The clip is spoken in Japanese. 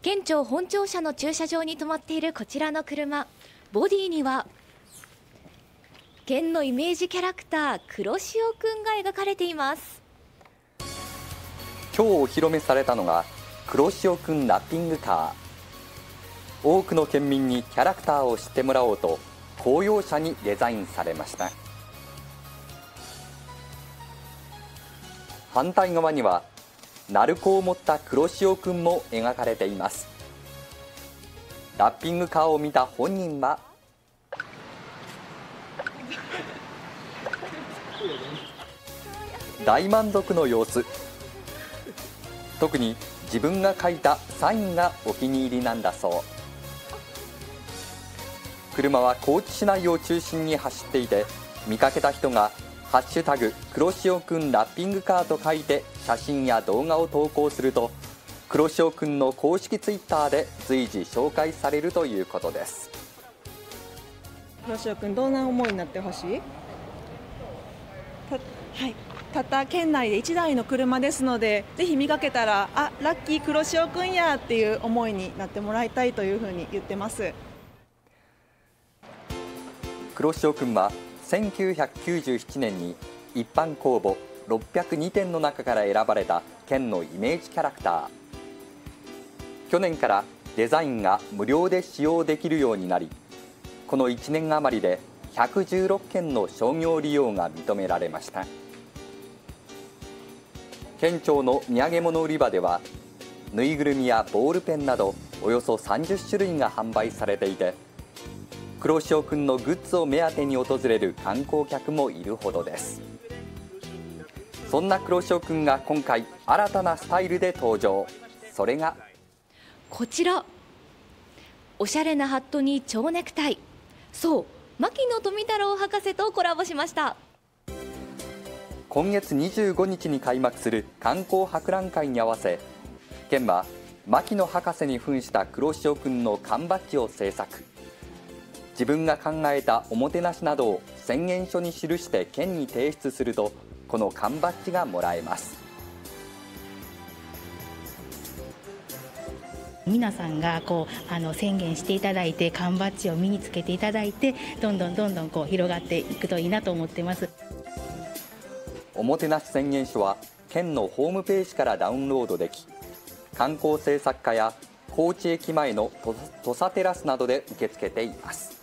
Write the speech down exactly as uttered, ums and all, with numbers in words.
県庁本庁舎の駐車場に止まっているこちらの車、ボディには県のイメージキャラクター黒潮くんが描かれています。 今日お披露目されたのが黒潮くんラッピングカー。多くの県民にキャラクターを知ってもらおうと公用車にデザインされました。反対側には鳴子を持った黒潮くんも描かれています。ラッピングカーを見た本人は大満足の様子。特に自分が書いたサインがお気に入りなんだそう。車は高知市内を中心に走っていて、見かけた人がハッシュタグ黒潮くんラッピングカーと書いて写真や動画を投稿すると、黒潮くんの公式ツイッターで随時紹介されるということです。 黒潮くん、どんな思いになってほしい？た、はい、たった県内でいちだいの車ですので、ぜひ見かけたら、あ、ラッキー黒潮くんやっていう思いになってもらいたいというふうに言ってます。 黒潮くんはせんきゅうひゃくきゅうじゅうななねんに一般公募ろっぴゃくにてんの中から選ばれた県のイメージキャラクター。去年からデザインが無料で使用できるようになり、このいちねん余りでひゃくじゅうろっけんの商業利用が認められました。県庁の土産物売り場では、ぬいぐるみやボールペンなどおよそさんじゅっしゅるいが販売されていて、黒潮くんのグッズを目当てに訪れる観光客もいるほどです。そんな黒潮くんが今回新たなスタイルで登場。それがこちら、おしゃれなハットに蝶ネクタイ。そう、牧野富太郎博士とコラボしました。 今月にじゅうごにちに開幕する観光博覧会に合わせ、県は牧野博士に扮した黒潮くんの缶バッジを制作。自分が考えたおもてなしなどを宣言書に記して県に提出すると、この缶バッジがもらえます。 皆さんがこうあの宣言していただいて、缶バッジを身につけていただいて、どんどんどんどんこう広がっていくといいなと思っています。 おもてなし宣言書は県のホームページからダウンロードでき、観光政策課や高知駅前の土佐テラスなどで受け付けています。